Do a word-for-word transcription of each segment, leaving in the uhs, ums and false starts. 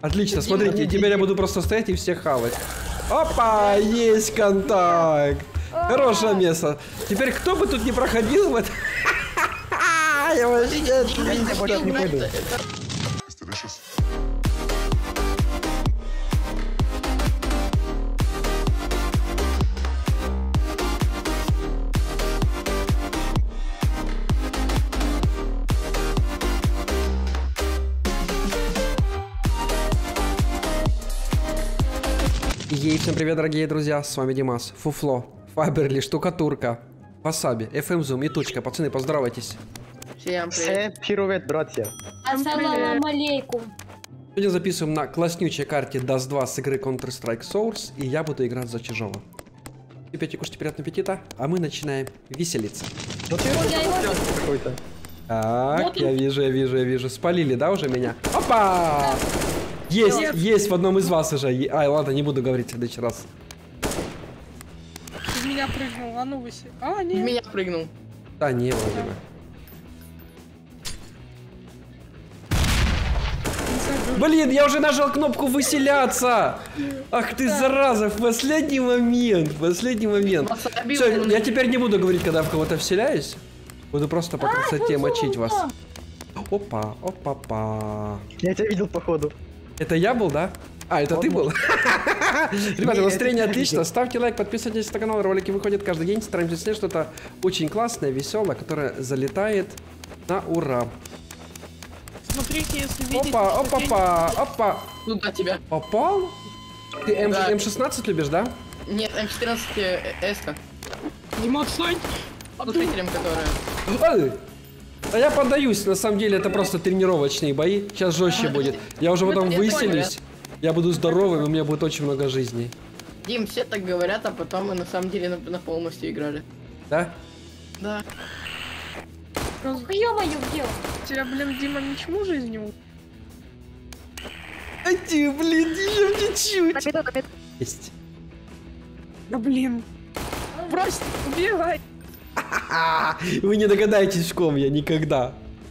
Отлично, смотрите, теперь я буду просто стоять и всех хавать. Опа, есть контакт. Хорошее место. Теперь кто бы тут не проходил в это... Я вообще не пойду. Ей, всем привет, дорогие друзья, с вами Димас, Фуфло, Фаберли, Штукатурка, Васаби, эф эм Zoom и Тучка. Пацаны, поздоровайтесь. Всем привет. Привет, братья. Ассалам алейкум. Сегодня записываем на класснючей карте даст два с игры Counter-Strike Source, и я буду играть за Чижова. Пейте, кушайте, приятного аппетита, а мы начинаем веселиться. Так, я вижу, я вижу, я вижу. Спалили, да, уже меня? Опа! Есть, Нет. есть в одном из вас уже. Ай, ладно, не буду говорить в следующий раз. Из меня прыгнул, а ну выси. А, нет. В меня прыгнул. Да, не, вроде бы. Блин, я уже нажал кнопку выселяться. Ах ты, зараза, в последний момент, в последний момент. Все, я теперь не буду говорить, когда в кого-то вселяюсь. Буду просто по красоте мочить вас. Опа, опа-па. Я тебя видел, походу. Это я был, да? А, это ты был? Ребята, настроение отлично. Ставьте лайк, подписывайтесь на канал. Ролики выходят каждый день. Стараемся снять что-то очень классное, веселое, которое залетает на ура. Смотрите, если видите... Опа, опа, опа, опа. Куда тебя? Попал? Ты эм шестнадцать любишь, да? Нет, эм четырнадцать эс-ка. Дима, отстань! Слушателям, которые... А я поддаюсь, на самом деле это просто тренировочные бои. Сейчас жестче будет. Я уже потом выселюсь. Я буду здоровым, и у меня будет очень много жизней. Дим, все так говорят, а потом мы на самом деле на, на полностью играли. Да? Да. Ё-моё, где? Тебя, блин, Дима, ничему жизни не... А ты, блин, еще чуть-чуть. Есть. Да блин. Брось, убегай. Вы не догадаетесь, в ком я никогда.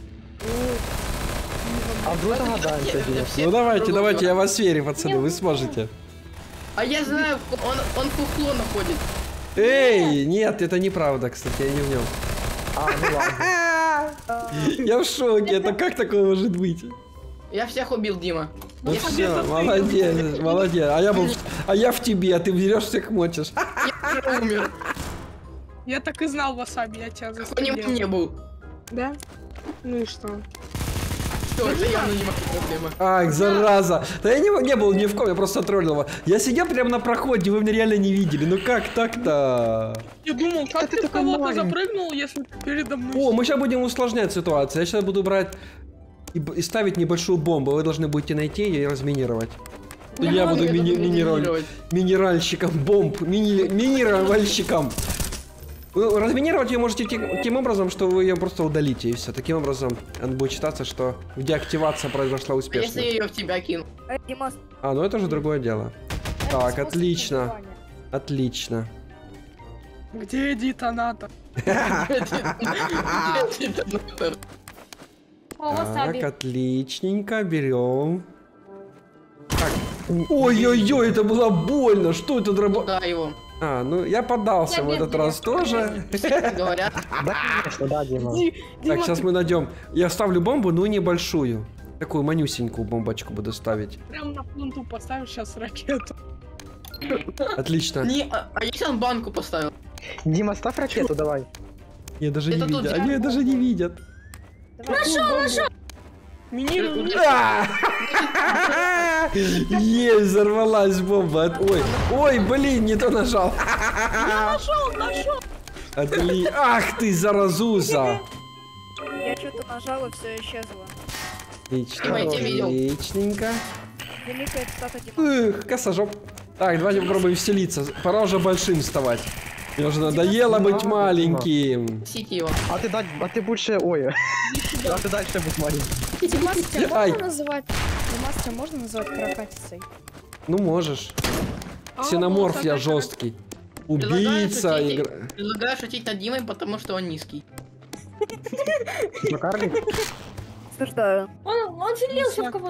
А вы догадаетесь? Ну давайте, давайте, я вас верю, пацаны, вы сможете. А я знаю, он, он фуфло находит. Эй, нет, это неправда, кстати, я не в нем. А, ну ладно. Я в шоке, это как такое может быть? Я всех убил, Дима. Ну Я все, молодец, молодец. А я был, а я в тебе, а ты берешь всех мочишь. Я умер. Я так и знал, Васаби, я тебя застрелил. Он не был. Да? Ну и что? Что, это явно не моя проблема. Ах, зараза. Да я не, не был ни в ком, я просто троллил его. Я сидел прямо на проходе, вы меня реально не видели. Ну как так-то? Я думал, как ты в кого-то запрыгнул, если ты передо мной... О, мы сейчас будем усложнять ситуацию. Я сейчас буду брать и, и ставить небольшую бомбу. Вы должны будете найти ее и разминировать. Я, я буду мини минераль... минеральщиком бомб. Мини минеральщиком. Вы разминировать ее можете тем, тем образом, что вы ее просто удалите, и все. Таким образом, он будет считаться, что деактивация произошла успешно. А если я ее в тебя кину? А, ну это уже другое дело. Так, отлично. Отлично. Где детонатор? Так, отличненько, берем. Ой-ой-ой, это было больно. Что это дробо... Да, его. А, ну я поддался в этот раз тоже. Говорят. Да, конечно, да, Дима. Так, сейчас мы найдем. Я ставлю бомбу, но небольшую. Такую манюсенькую бомбочку буду ставить. Прям на пленту поставишь сейчас ракету. Отлично. Не, а, а если он банку поставил? Дима, ставь ракету, давай. Я даже Это не тут видят. я- Они даже не видят. Нашел, нашел. Минирую. Есть, взорвалась бомба. Ой, ой, блин, не то нажал. Я нашел, нашел. Отли... Ах ты, заразуза. Я что-то нажала, все исчезло. Отлично, Я тебя видел. отличненько. Великая цитата Дима. Эх, косожоп. Так, давайте попробуем вселиться. Пора уже большим вставать. Мне уже надоело быть маленьким. Сити его. А ты дать, а ты больше, ой. А ты дальше будь маленький. Димас, тебя Ай. можно называть? Димас, тебя можно называть каракатицей? Ну можешь. Ксеноморф я жесткий. Убийца. Предлагаю Игра... шутить- Предлагаю шутить над Димой, потому что он низкий. Макарник? Осуждаю. Он, он селился в кого-то.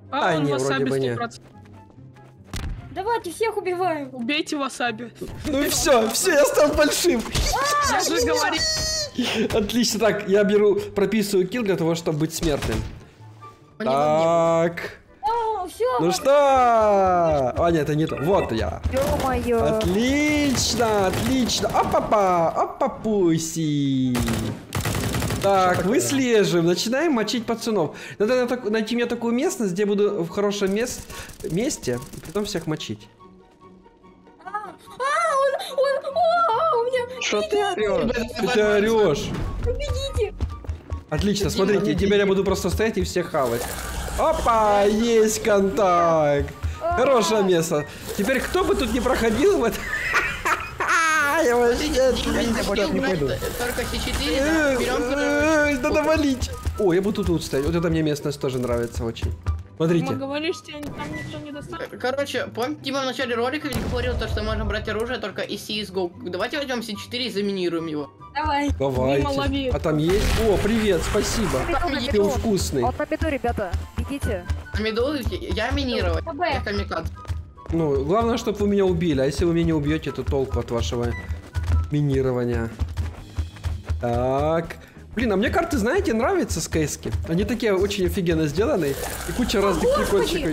А, он не, вроде васаби бы не. сто процентов. Давайте всех убиваем. Убейте васаби. Ну и все, все, я стал большим. Я же говорил. Отлично, так, я беру, прописываю килл для того, чтобы быть смертным. У него не Так, А, все. ну что? А, нет, это не то. Вот я. Ё-моё. Отлично, отлично. Опа-па, опа-пуси. Так, выслеживаем, начинаем мочить пацанов. Надо на так- найти мне такую местность, где буду в хорошем мест- месте, и потом всех мочить. А, он, он, а, у меня, Что ты орешь? Ты, ты орешь. победите. Отлично, смотрите, теперь я буду просто стоять и всех хавать. Опа, есть контакт. Хорошее место. Теперь кто бы тут не проходил в это... Я вообще Дима, больше не пойду. Только Си четыре, да, берем, Эй, надо валить. О, я буду тут стоять. Вот это мне местность тоже нравится очень. Смотрите. Дима, говоришь, тебе там никто не достанет. Короче, помните, Дима в начале ролика ведь говорил, то, что можно брать оружие только из си эс го. Давайте возьмем Си четыре и заминируем его. Давай. Дима, лови. Давайте. А там есть? О, привет, спасибо. Там на есть. Ты вкусный. Он на беду, ребята. Бегите. На меду я минировать. КБ. Я камикад. Ну, главное, чтобы вы меня убили. А если вы меня не убьете, то толку от вашего минирования. Так. Блин, а мне карты, знаете, нравятся с КСки. Они такие очень офигенно сделаны. И куча разных прикольчиков.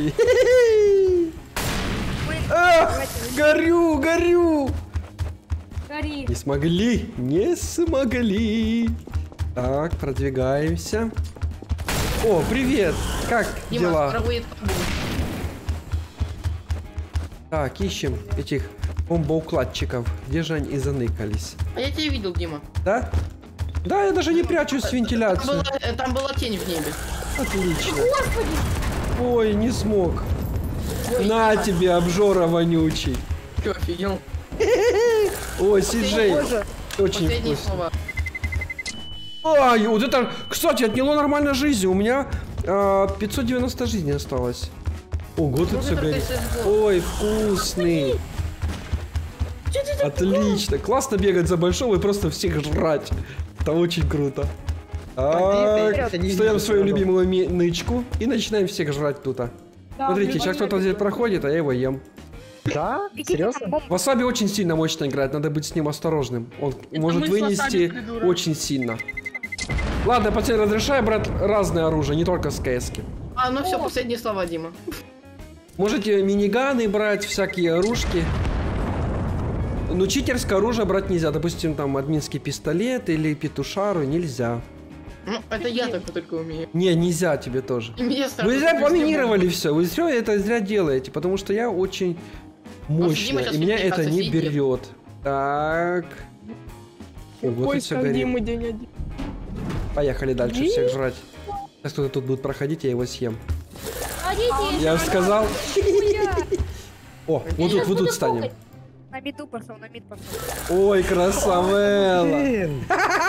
А, горю, горю. Гори. Не смогли, не смогли. Так, продвигаемся. О, привет. Как Дима, дела? скоро будет победа. Так, ищем этих бомбоукладчиков. Где же они и заныкались? А я тебя видел, Дима. Да? Да, я даже не прячусь в Там вентиляцию. была, э, там была тень в небе. Отлично. Ой, не смог. На тебе, обжора вонючий. Ты офигел? Ой, Си-Джей. Боже. Очень Последние вкусно. слова. Ай, вот это, кстати, отняло нормально жизни. У меня а, пятьсот девяносто жизней осталось. Ого, тут Ну, все это горит. только си эс го. Ой, вкусный. Отлично. Классно бегать за большого и просто всех жрать. Это очень круто. Так, это не встаем в видно, свою всё равно. любимую ми- нычку и начинаем всех жрать тут. Смотрите, сейчас кто-то здесь проходит, а я его ем. Да? Бегите, Серьезно? там бомба. Васаби очень сильно мощно играет, надо быть с ним осторожным. Он может мы с вынести Васаби, придурок. очень сильно. Ладно, пацаны, разрешаю брать разное оружие, не только с КСки. А, ну все, последние слова, Дима. Можете миниганы брать, всякие оружки. Но читерское оружие брать нельзя. Допустим, там админский пистолет или петушару нельзя. Ну, это я только, только умею. Не, нельзя тебе тоже. И мне сразу Вы зря такой поминировали все. Вы все это зря делаете, потому что я очень мощная, Дима щас и меня это не отвлекаться берет. Так. О, вот тут все Поисках горит. Димы день один. Поехали дальше Ди- всех жрать. Сейчас кто-то тут будет проходить, я его съем. Ходите. Я же сказал. О, вот тут, вот тут станем. На миду пошел, на мид пошел. Ой, красавелла. Блин,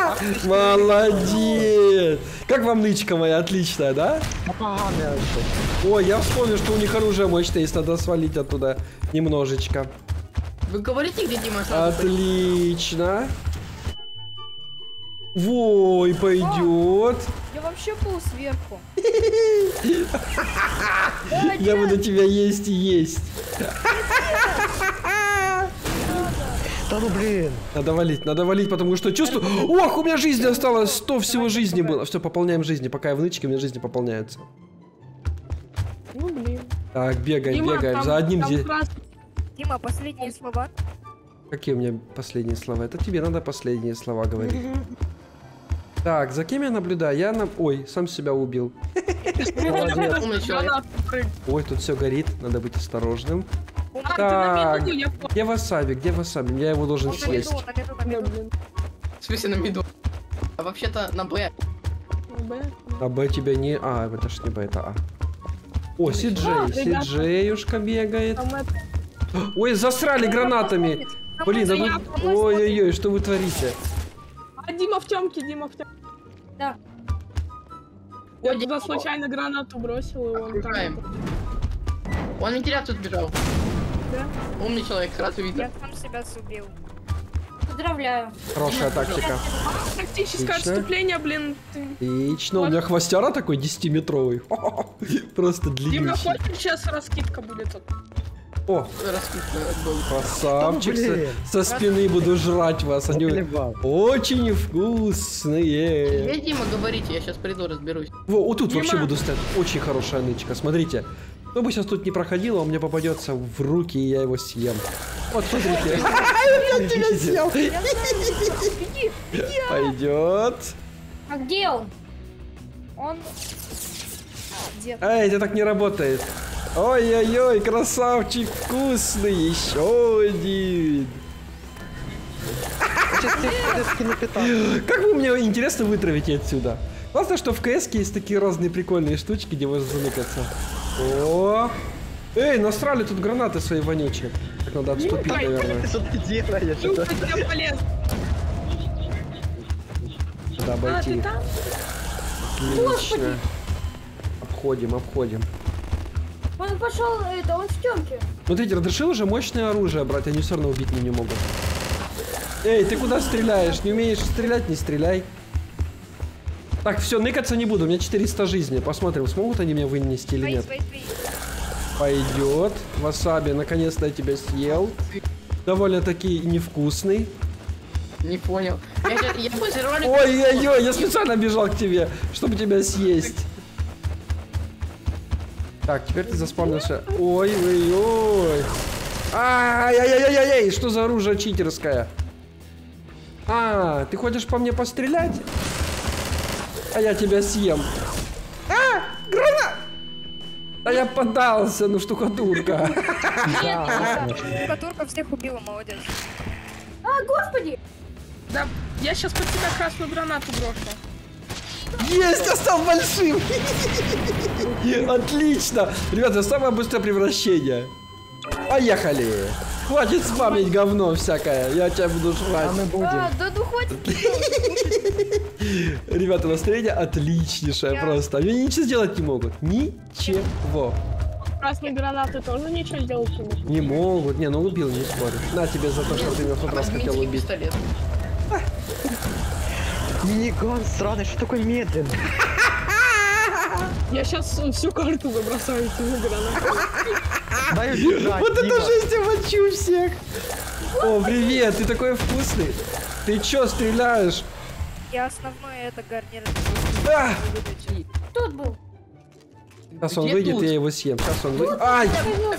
Молодец. Как вам нычка моя? Отличная, да? поганая вообще. Ой, я вспомнил, что у них оружие мощное есть, надо свалить оттуда немножечко. Вы говорите, где Дима сразу? Отлично. Вой, пойдет. Я вообще был сверху. Я буду тебя есть и есть. Да ну блин. Надо валить, надо валить, потому что чувствую... Ох, у меня жизни осталось, сто всего жизни было. Все, пополняем жизни, пока я в нычке, у меня жизни пополняются. Ну блин. Так, бегаем, Дима, бегаем. там- За одним там где... крас- Дима, последние слова. Какие у меня последние слова? Это тебе надо последние слова говорить. Так, за кем я наблюдаю? Я на... Ой, сам себя убил. Молодец. Умный человек. Гранату прыг. Ой, тут все горит, надо быть осторожным. А, ты на Так, меду, я понял. где васаби, где васаби? Я его должен Он на миду, съесть. на миду, на Да, миду. блин. В смысле на миду. А вообще-то на Б. Б. А Б тебя не... А, это ж не Б, это А. О, Си-Джей, А, ребята. Си-Джеюшка бегает. Там это... Ой, засрали гранатами. Блин, да вы... Ой-ой-ой, что вы творите? А, Дима в темке, Дима в темке. Да. Я Ой, туда Дима. случайно гранату бросил, и он Окружаем. там... Он вентиляцию сбежал. Да? Умный человек, сразу видно. Я сам себя убил. Поздравляю. Хорошая тактика. Тактическое Отлично. отступление, блин. Ты... Отлично. У меня хвостяра такой десятиметровый. Просто Дима, длиннющий. хочешь, сейчас раскидка будет? О, красавчик. Блин. Со, со спины буду жрать вас. Они Заплевал. очень вкусные. Я, Дима, говорите, я сейчас приду, разберусь. Во, вот тут Дима. вообще буду стоять. Очень хорошая нычка. Смотрите. Кто бы сейчас тут не проходил, он мне попадется в руки, и я его съем. Вот, смотрите. Я тебя съел. Пойдет. А где он? Он... Где? Эй, это так не работает. Ой-ой-ой, красавчик вкусный. Еще один. Сейчас тебе скину питание. Как вы мне интересно вытравите отсюда? Классно, что в КС есть такие разные прикольные штучки, где можно заныкаться. О! Эй, насрали тут гранаты свои вонючие. Так надо отступить, наверное. Что ты делаешь? Люка, Это- тебе полез. Надо А, ты обойти. там? Отлично. Обходим, обходим. Он пошел, это, он в темке. Смотрите, разрешил уже мощное оружие брать, они все равно убить меня не могут. Эй, ты куда стреляешь? Не умеешь стрелять, не стреляй. Так, все, ныкаться не буду, у меня четыреста жизни. Посмотрим, смогут они меня вынести или Свои, нет. свои, свои. Пойдет. Васаби, наконец-то я тебя съел. Довольно-таки невкусный. Не понял. Я, щас- я после ролика... Ой-ой-ой, я специально бежал к тебе, чтобы тебя съесть. Так, теперь ты заспавнился. Ой-ой-ой. Ай-яй-яй-яй-яй, что за оружие читерское? А, ты хочешь по мне пострелять? А я тебя съем. А, гранат! А я поддался, ну штукатурка. Да, Штукатурка всех убила, молодец. А, господи! Да, я сейчас под тебя красную гранату брошу. Есть, я стал большим! Отлично! Ребята, самое быстрое превращение. Поехали! Хватит спамить говно всякое, я тебя буду жрать. а мы будем. А, да ну хватит. Ребята, настроение отличнейшее Я- просто. Они ничего сделать не могут. Ничего. Красные гранаты тоже ничего сделать не могут. Не могут. Не, ну убил, не спорю. На тебе за то, что ты меня в тот раз Возьмите хотел убить. пистолет. Миниган сраный, что такой медленный? Я сейчас всю карту выбросаю этими гранатами. Дай убежать, Вот это Дима. жесть, я мочу всех. О, привет, ты такой вкусный. Ты чё стреляешь? Я основной это гарнир. А! Тут был. Сейчас он Где выйдет, тут? я его съем. Сейчас он выйдет. Ай!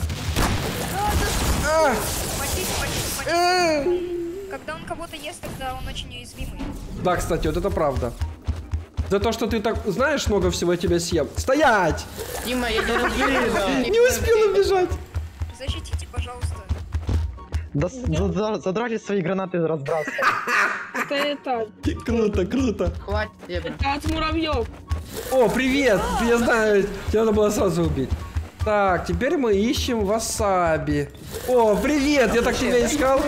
А! Мочить, мочить, мочить. Когда он кого-то ест, тогда он очень уязвимый. Да, кстати, вот это правда. За то, что ты так знаешь много всего, я тебя съем. Стоять! Дима, я тебя разберу. Не успел убежать. Защитите, пожалуйста. Да, с- за- за- задрали свои гранаты разбрасывать. Это это, Круто, круто. Хватит, Дима. это от муравьев. О, привет! Я знаю, тебя надо было сразу убить. Так, теперь мы ищем васаби. О, привет! Я так тебя искал.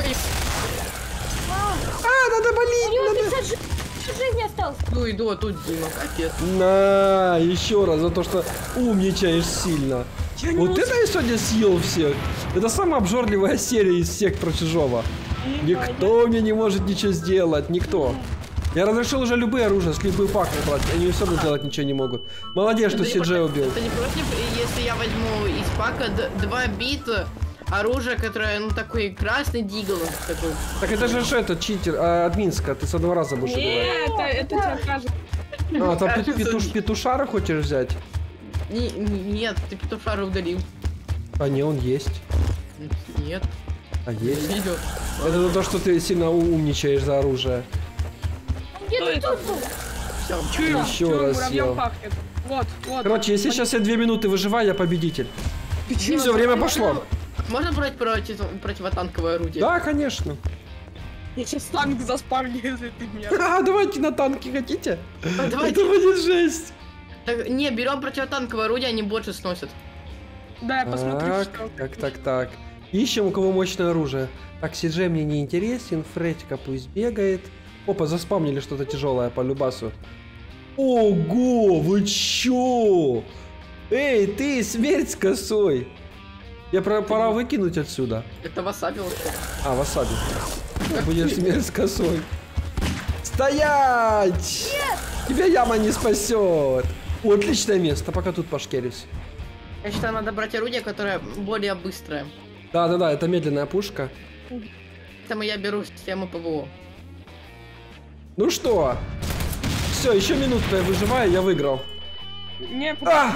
А, надо У болеть! него Надо... пятьдесят жи- жизни осталось. Ну иду, а тут Дима, капец. На, еще раз, за то, что умничаешь сильно. Я не Вот успел. это я сегодня съел всех. Это самая обжорливая серия из всех про чужого. Никто мне не может ничего сделать, никто. Я разрешил уже любые оружия, с любых пак брать, они все равно сделать ничего не могут. Молодец, что Это не Си Джей против- убил. Это не против, если я возьму из пака д- два бита оружие, которое, ну, такой красный дигл. Такой. Так это же что это, читер, а, админска, ты с одного раза будешь убивать. Нет, это, это тебе кажется. А, там Кажется, петуш, не- петушара хочешь взять? Не- не- нет, ты петушара удалил. А не, он есть. Нет, А не есть. видел. Это за то, что ты сильно умничаешь за оружие. Где-то это? тут был. Все. Чую, Еще чую, раз муравьем съел. пахнет. Вот, вот. Короче, если сейчас я две минуты выживаю, я победитель. Все, время пошло. Можно брать против, противотанковое орудие? Да, конечно. Я сейчас танк заспавню, если ты меня... А, давайте на танки хотите? А, давайте. Это будет жесть. Так, не, берем противотанковое орудие, они больше сносят. Да, я посмотрю, Так, что... так, так, так. Ищем, у кого мощное оружие. Так, Си Джей мне не интересен, Фредька пусть бегает. Опа, заспамнили что-то тяжелое по любасу. Ого, вы чё? Эй, ты, смерть с косой. Я про, пора выкинуть отсюда. Это васаби вообще. А, васаби. Будешь смерть с косой. Стоять! Нет! Тебя яма не спасет. О, отличное место, пока тут пошкерюсь. Я считаю, надо брать орудие, которое более быстрое. Да-да-да, это медленная пушка. Поэтому я беру систему ПВО. Ну что? Все, еще минутку я выживаю, я выиграл. Не, А! подожди.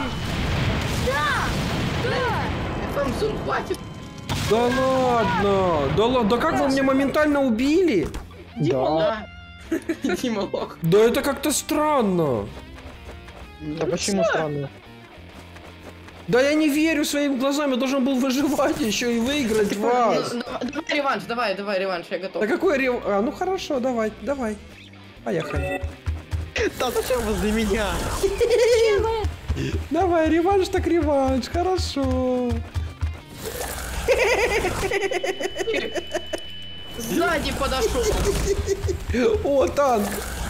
Вам зум хватит. Да ладно! Да ладно, да как вы меня моментально убили? Да. Да. Дима лох. Да это как-то странно. А почему странно? Да я не верю своим глазам, я должен был выживать еще и выиграть вас. Ну, давай, давай реванш, давай, давай реванш, я готов. Да какой рев... А, ну хорошо, давай, давай. Поехали. Да зачем возле меня? Давай, реванш так реванш, хорошо. Сзади подошел. О, танк.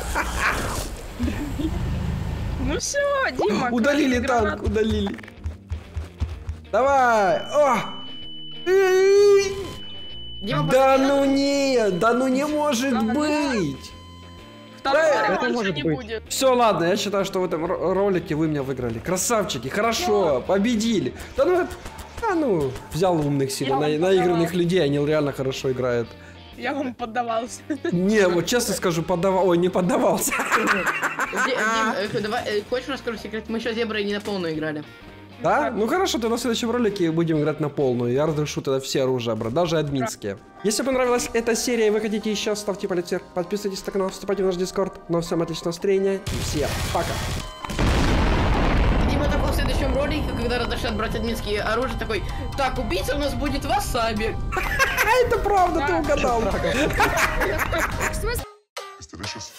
Ну все, Дима. Удалили клади танк, гранату. удалили. Давай. О! Эй! Дима, Да подожди, ну нет, да ну не может Да, да. быть. Второго Да, это реванша может не быть. будет. Все, ладно, я считаю, что в этом ро- ролике вы меня выиграли. Красавчики, хорошо, победили. Да ну, а ну, взял умных себе, Я на, вам наигранных подавал. людей, они реально хорошо играют. Я вам поддавался. Не, вот честно скажу, поддавал, ой, не поддавался. Ди- Дим, э, давай, э, хочешь расскажу секрет? Мы еще зеброй не на полную играли. Да? Ну хорошо, тогда в следующем ролике будем играть на полную. Я разрешу тогда все оружия брать, даже админские. Если понравилась эта серия и вы хотите еще, ставьте палец вверх, подписывайтесь на канал, вступайте в наш дискорд. Ну всем отличного настроения и всем пока. Дима такой в следующем ролике, когда разрешат брать админские оружия, такой, так, убийца у нас будет васаби. А это правда, ты угадал. В смысле? Delicious.